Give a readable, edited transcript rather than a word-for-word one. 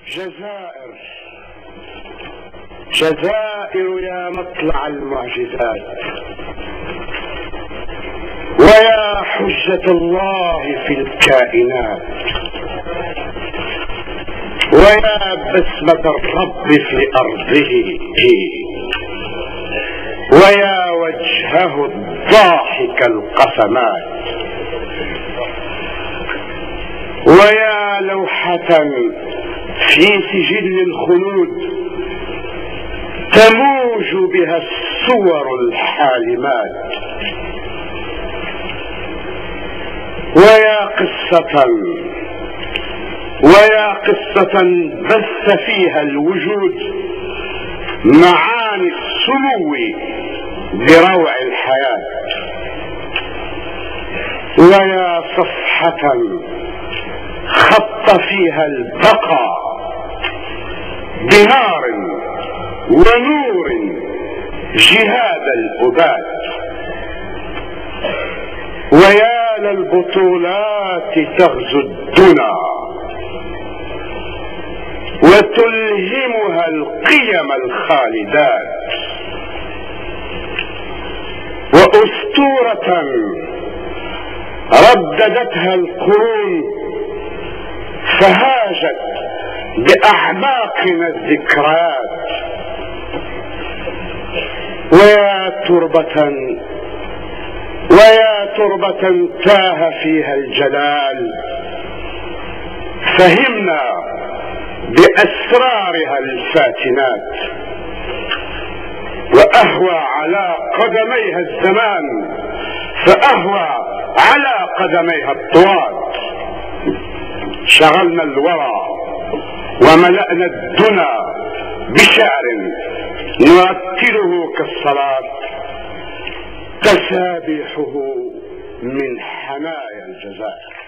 جزائر جزائر يا مطلع المعجزات، ويا حجة الله في الكائنات، ويا بسمة الرب في أرضه، ويا وجهه الضاحك القسمات، ويا لوحة في سجل الخلود تموج بها الصور الحالمات، ويا قصة بث فيها الوجود معاني السمو بروع الحياة، ويا صفحة خط فيها البقاء بنار ونور جهاد الأبات، ويا للبطولات تغزو الدنا وتلهمها القيم الخالدات، وأسطورة رددتها القرون فهاجت بأعماقنا الذكريات، ويا تربة تاه فيها الجلال فهمنا بأسرارها الفاتنات، وأهوى على قدميها الزمان فأهوى على قدميها الطوال، شغلنا الورى وملأنا الدنا بشعر نرتله كالصلاة تسابيحه من حنايا الجزائر.